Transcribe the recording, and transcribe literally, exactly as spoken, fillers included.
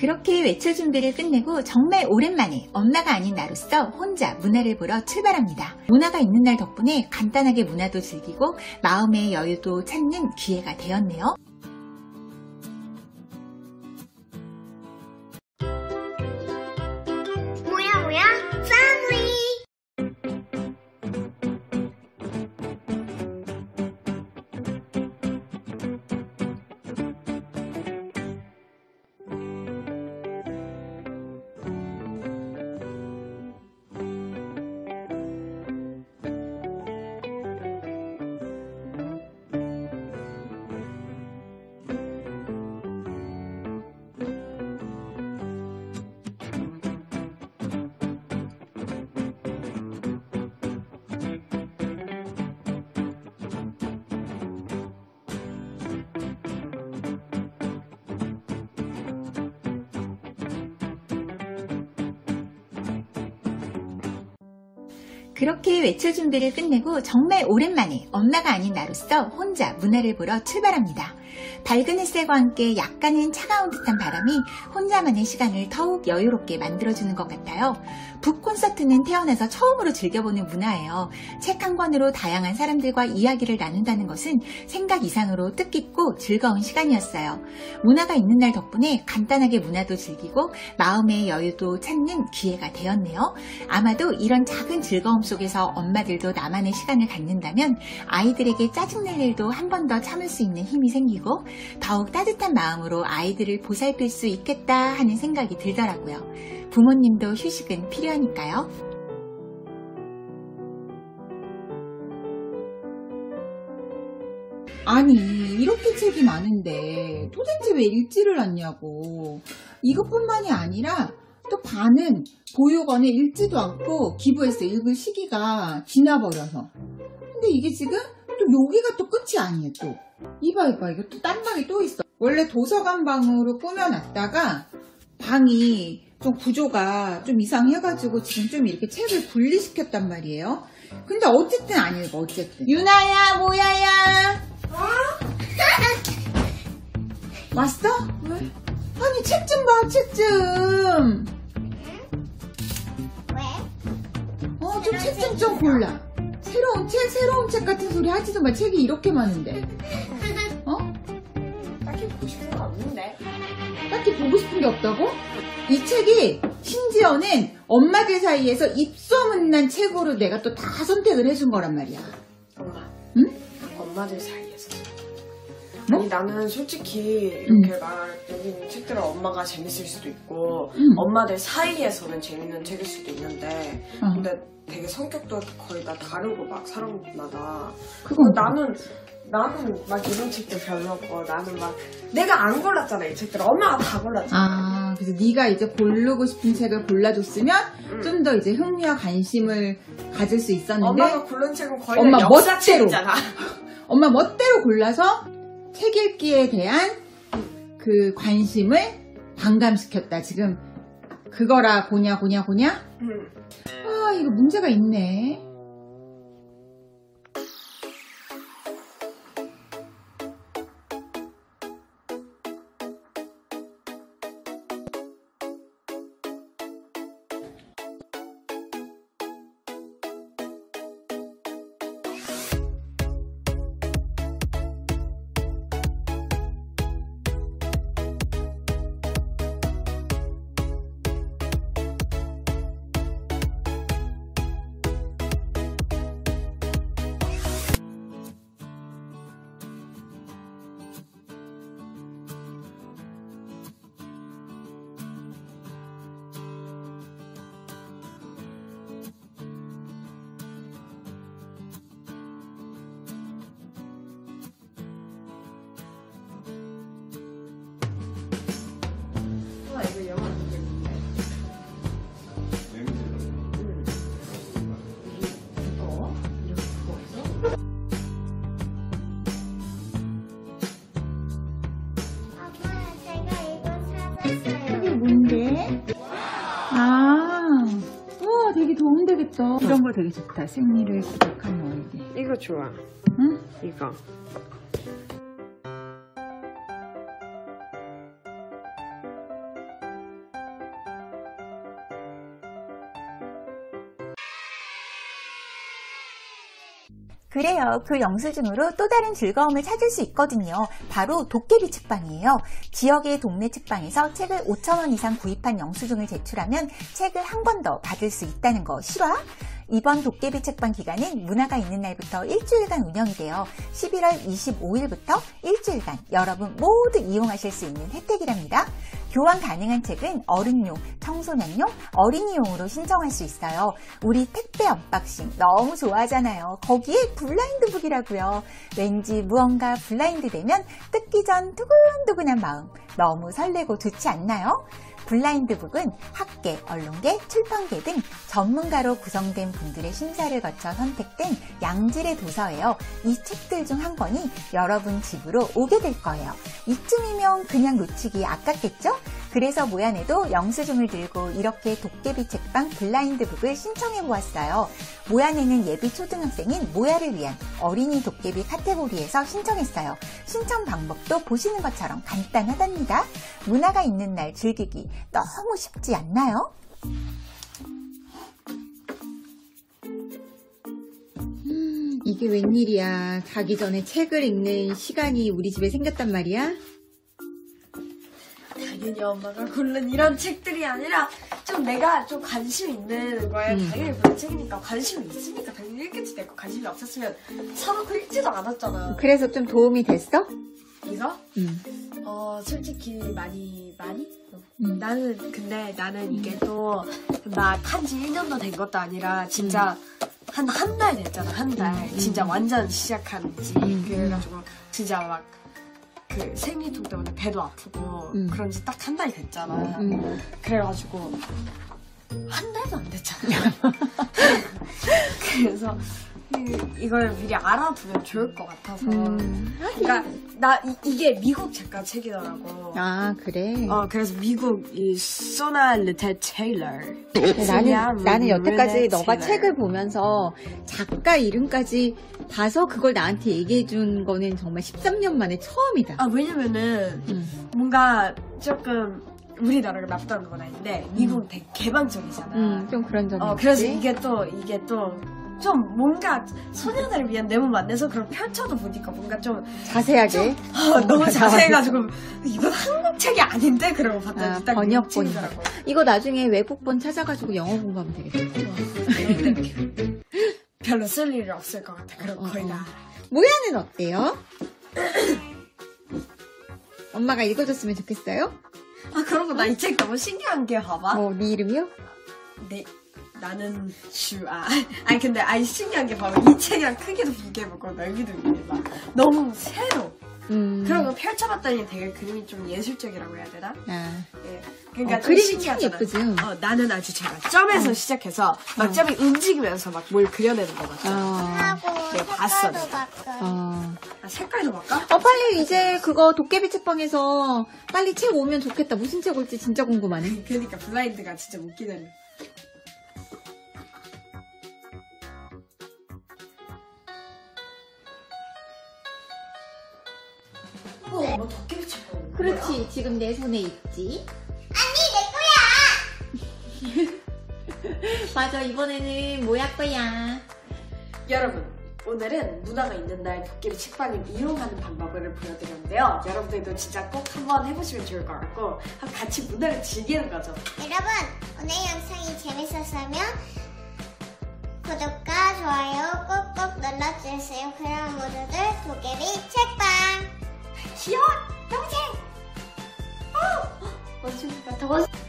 그렇게 외출 준비를 끝내고 정말 오랜만에 엄마가 아닌 나로서 혼자 문화를 보러 출발합니다. 문화가 있는 날 덕분에 간단하게 문화도 즐기고 마음의 여유도 찾는 기회가 되었네요. 뭐야 뭐야 패밀리. 그렇게 외출 준비를 끝내고 정말 오랜만에 엄마가 아닌 나로서 혼자 문화를 보러 출발합니다. 밝은 햇살과 함께 약간은 차가운 듯한 바람이 혼자만의 시간을 더욱 여유롭게 만들어주는 것 같아요. 북 콘서트는 태어나서 처음으로 즐겨보는 문화예요. 책 한 권으로 다양한 사람들과 이야기를 나눈다는 것은 생각 이상으로 뜻깊고 즐거운 시간이었어요. 문화가 있는 날 덕분에 간단하게 문화도 즐기고 마음의 여유도 찾는 기회가 되었네요. 아마도 이런 작은 즐거움 속에서 엄마들도 나만의 시간을 갖는다면 아이들에게 짜증낼 일도 한 번 더 참을 수 있는 힘이 생기고 더욱 따뜻한 마음으로 아이들을 보살필 수 있겠다 하는 생각이 들더라고요. 부모님도 휴식은 필요하니까요. 아니, 이렇게 책이 많은데 도대체 왜 읽지를 않냐고. 이것뿐만이 아니라 또 반은 보육원에 읽지도 않고 기부해서 읽을 시기가 지나버려서. 근데 이게 지금 또 여기가 또 끝이 아니에요. 또 이봐 이봐 이거 또 딴 방이 또 있어. 원래 도서관 방으로 꾸며놨다가 방이 좀 구조가 좀 이상해가지고 지금 좀 이렇게 책을 분리시켰단 말이에요. 근데 어쨌든 안 읽어. 어쨌든 유나야 뭐야야 왔어? 왜? 아니 책 좀 봐 책 좀. 왜? 어 좀 책 좀 좀 골라. 새로운 책 새로운 책 같은 소리 하지도 마. 책이 이렇게 많은데. 어? 딱히 보고 싶은 거 없는데. 딱히 보고 싶은 게 없다고? 이 책이 심지어는 엄마들 사이에서 입소문난 책으로 내가 또 다 선택을 해준 거란 말이야. 엄마. 응? 엄마들 사이에서. 뭐? 아니 나는 솔직히 응. 이렇게 막 여기 있는 책들은 엄마가 재밌을 수도 있고 응. 엄마들 사이에서는 재밌는 책일 수도 있는데 어. 근데 되게 성격도 거의 다 다르고 막 사람마다 그건 나는 나는 막 이런 책들 별로고 나는 막 내가 안 골랐잖아 이 책들 엄마가 다 골랐잖아. 아, 그래서 네가 이제 고르고 싶은 책을 골라줬으면 응. 좀 더 이제 흥미와 관심을 가질 수 있었는데 엄마가 고른 책은 거의 엄마 다 멋대로. 역사책이잖아. 엄마 멋대로 골라서 책 읽기에 대한 그 관심을 반감시켰다. 지금 그거라 보냐 보냐 보냐? 응. 아, 이거 문제가 있네. 이거 영화 보겠는데. 어? 이렇게 두꺼워서? 엄마 제가 이거 사봤어요. 이게 뭔데? 아, 우와, 되게 도움 되겠다. 이런 거 되게 좋다. 생리를 기록한 너에게. 이거 좋아. 응? 이거. 그래요. 그 영수증으로 또 다른 즐거움을 찾을 수 있거든요. 바로 도깨비 책방이에요. 지역의 동네 책방에서 책을 오천 원 이상 구입한 영수증을 제출하면 책을 한 권 더 받을 수 있다는 거 실화? 이번 도깨비 책방 기간은 문화가 있는 날부터 일주일간 운영이 돼요. 십일월 이십오일부터 일주일간 여러분 모두 이용하실 수 있는 혜택이랍니다. 교환 가능한 책은 어른용, 청소년용, 어린이용으로 신청할 수 있어요. 우리 택배 언박싱 너무 좋아하잖아요. 거기에 블라인드북이라고요. 왠지 무언가 블라인드 되면 뜯기 전 두근두근한 마음 너무 설레고 좋지 않나요? 블라인드북은 학계, 언론계, 출판계 등 전문가로 구성된 분들의 심사를 거쳐 선택된 양질의 도서예요. 이 책들 중 한 권이 여러분 집으로 오게 될 거예요. 이쯤이면 그냥 놓치기 아깝겠죠? 그래서 모야네도 영수증을 들고 이렇게 도깨비 책방 블라인드북을 신청해 보았어요. 모야네는 예비 초등학생인 모야를 위한 어린이 도깨비 카테고리에서 신청했어요. 신청 방법도 보시는 것처럼 간단하답니다. 문화가 있는 날 즐기기 너무 쉽지 않나요? 음, 이게 웬일이야. 자기 전에 책을 읽는 시간이 우리 집에 생겼단 말이야? 당연히 엄마가 고른 이런 책들이 아니라 좀 내가 좀 관심 있는 거에 음. 당연히 그런 책이니까 관심이 있으니까 당연히 읽겠지. 내가 관심이 없었으면 사놓고 읽지도 않았잖아. 그래서 좀 도움이 됐어? 이거? 응. 어 솔직히 많이 많이? 음. 나는 근데 나는 이게 또 막 한지 일 년도 된 것도 아니라 진짜 한 한 달 됐잖아. 한 달 음. 진짜 완전 시작한 지 음. 그래가지고 진짜 막 그 생리통 때문에 배도 아프고 음. 그런 지 딱 한 달 됐잖아. 음. 그래가지고 한 달도 안 됐잖아. 그래서 이, 이걸 미리 알아두면 좋을 것 같아서. 음. 그러니까 나 이, 이게 미국 작가 책이더라고. 아, 그래? 어 그래서 미국 이 소나 르테 테일러. 나는, 나는 여태까지 르네 너가 테일러. 책을 보면서 작가 이름까지 봐서 그걸 나한테 얘기해 준 거는 정말 십삼 년 만에 처음이다. 아 왜냐면은 음. 뭔가 조금 우리나라가 나쁘다는 건 아닌데 미국은 되게 개방적이잖아. 음, 좀 그런 점이 어 있지. 그래서 이게 또 이게 또 좀 뭔가 소녀들을 위한 내용 안내서 그런 펼쳐도 보니까 뭔가 좀 자세하게. 어, 너무 자세해가지고 이건 한국 책이 아닌데 그러고 봤더니 아, 딱 번역본이다. 미국책이더라고. 이거 나중에 외국본 찾아가지고 영어 공부하면 되겠다. 별로 쓸 일이 없을 것 같아. 그럼 어, 거의 어. 다 알아. 모야는 어때요? 엄마가 읽어줬으면 좋겠어요? 아 그러고 나 이 책 너무 신기한 게 봐봐. 어, 네 이름이요? 네 나는 슈아. 아니 근데 아니 신기한 게 봐봐. 이 책이랑 크기도 비교해보고 넓이도 비교해봐. 너무 새로. 음. 그런 거 펼쳐봤더니 되게 그림이 좀 예술적이라고 해야 되나? 아. 예. 그러니까 어, 좀 그림이 참 신기하잖아. 예쁘지. 어, 나는 아주 제가 점에서 시작해서 막 점이 움직이면서 막 뭘 그려내는 거 같아. 어. 하고 네, 봤어, 색깔도 내가. 바꿔. 어. 아, 색깔도 바꿔? 어, 빨리 이제 그거 도깨비 책방에서 빨리 책 오면 좋겠다. 무슨 책 올지 진짜 궁금하네. 그러니까 블라인드가 진짜 못 기다려. 어, 뭐 도깨비 책 보는 거야? 그렇지. 지금 내 손에 있지. 아니 내 거야. 맞아. 이번에는 모야 거야. 여러분, 오늘은 문화가 있는 날 도깨비 책방을 이용하는 방법을 보여드렸는데요. 여러분들도 진짜 꼭 한번 해보시면 좋을 것 같고 같이 문화를 즐기는 거죠. 여러분 오늘 영상이 재밌었다면 구독과 좋아요 꾹꾹 눌러주세요. 그럼 모두들 도깨비 책방 귀여워! 동생 어! 원숭이가 더